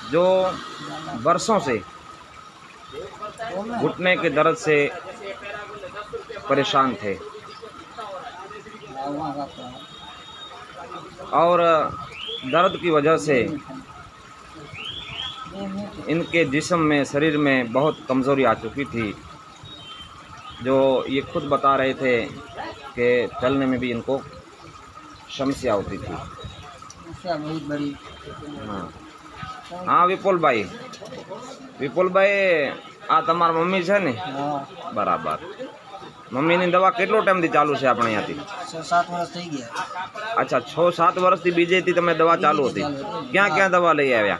जो वर्षों से घुटने के दर्द से परेशान थे और दर्द की वजह से इनके जिस्म में, शरीर में बहुत कमज़ोरी आ चुकी थी, जो ये खुद बता रहे थे कि चलने में भी इनको समस्या होती थी। बहुत बड़ी। हाँ हाँ विपुलभाई, आ तमार मम्मी है ने? बराबर। मम्मी ने दवा કેટલો ટાઈમ થી ચાલુ છે આપણે અહીંયાથી? 6-7 વર્ષ થઈ ગયા। अच्छा 6-7 વર્ષ થી બીજે થી તમે દવા ચાલુ હતી? ક્યાં ક્યાં દવા લઈ આવ્યા?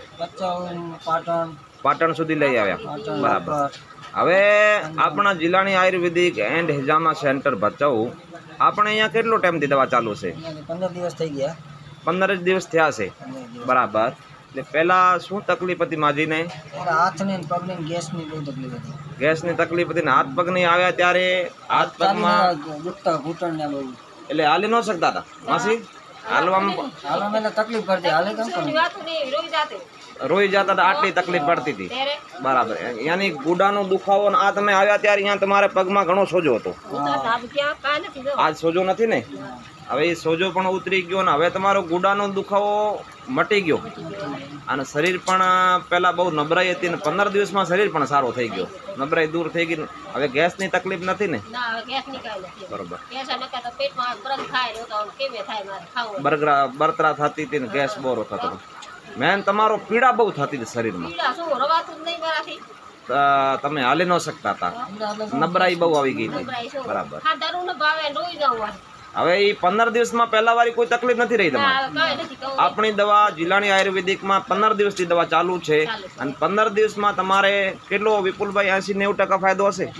પાટણ સુધી લઈ આવ્યા। બરાબર। હવે આપણા જિલ્લાની આયુર્વેદિક એન્ડ હિજામા સેન્ટર ભચાઉ આપણે અહીંયા કેટલો ટાઈમ થી દવા ચાલુ છે? 15 દિવસ થઈ ગયા। 15 દિવસ થયા છે। બરાબર। એટલે પહેલા શું તકલીફ હતી માજીને? હાથને પગને ગેસની બહુ તકલીફ હતી। ગેસની તકલીફ હતી ને હાથ પગની આવ્યા ત્યારે હાથ પગમાં દુખતા ઘૂંટણને બહુ, એટલે હાલી ન શકતા હતા માસી? હાલવામાં તકલીફ પડતી, હાલે કેમ કરે? રોઈ જતા હતા, આટલી તકલીફ પડતી હતી। બરાબર। યાની ગુડાનો દુખાવો આ તમે આવ્યા ત્યારે અહીંયા તમારે પગમાં ઘણો સોજો હતો, આજ સોજો નથી ને? હવે એ સોજો પણ ઉતરી ગયો ને હવે તમારો ગુડાનો દુખાવો મટી ગયો અને શરીર પણ પહેલા બહુ નબળાઈ હતી ને 15 દિવસમાં શરીર પણ સારો થઈ ગયો, નબળાઈ દૂર થઈ ગઈ। હવે ગેસની તકલીફ નથી ને? બરોબર। બરતરા થતી હતી ને ગેસ બોરો થતો। મેન તમારો પીડા બહુ થતી હતી શરીરમાં, તમે હાલી ન શકતા હતા, નબળાઈ બહુ આવી ગઈ હતી। બરાબર। હવે એ 15 દિવસમાં પહેલા વાળી કોઈ તકલીફ નથી રહી તમારે? આપણી દવા જિલ્લાની આયુર્વેદિકમાં 15 દિવસથી દવા ચાલુ છે અને 15 દિવસમાં તમારે કેટલો વિપુલભાઈ 80-90% ફાયદો હશે?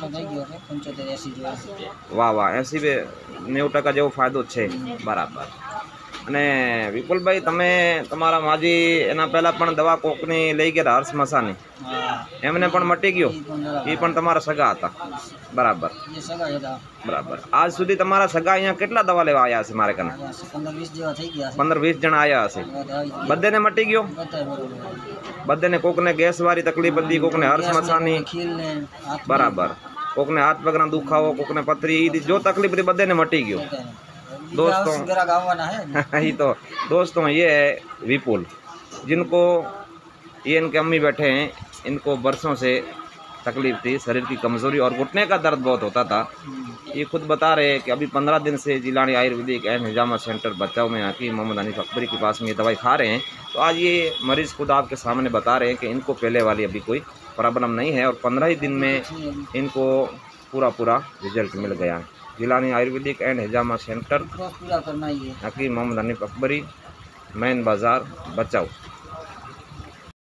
વાહ વાહ, 80-90% જેવો ફાયદો છે। બરાબર। અને વિપુલભાઈ તમે તમારા માજી એના પહેલા પણ દવા કોકની લઈ ગયા હર્ષ મસાની, એમને પણ મટી ગયો? એ પણ તમારા સગા હતા? બરાબર બરાબર। આજ સુધી તમારા સગા અહીંયા કેટલા દવા લેવા આવ્યા હશે મારે કને? 15-20 જણા આવ્યા હશે। બધાને મટી ગયો? બધાને? કોકને ગેસ વાળી તકલીફ હતી, કોકને હર્ષ મસાની, બરાબર, કોકને હાથ પગના દુખાવો, કોકને પથરી, જો તકલીફ હતી બધાને મટી ગયો। दोस्तों ही तो दोस्तों ये है विपुल, जिनको ये इनके अम्मी बैठे हैं, इनको बरसों से तकलीफ थी, शरीर की कमज़ोरी और घुटने का दर्द बहुत होता था। ये खुद बता रहे हैं कि अभी 15 दिन से जिलानी आयुर्वेदिक एंड हिजामा सेंटर भचाऊ में हकीम मोहम्मद हनीफ अकबरी के पास में ये दवाई खा रहे हैं। तो आज ये मरीज़ खुद आपके सामने बता रहे हैं कि इनको पहले वाली अभी कोई प्रॉब्लम नहीं है और 15 ही दिन में इनको पूरा रिजल्ट मिल गया है। Jilani Ayurvedic and Hijama centre Hakim Mohammed Hanif Akbari, main Bazaar, Bhachau.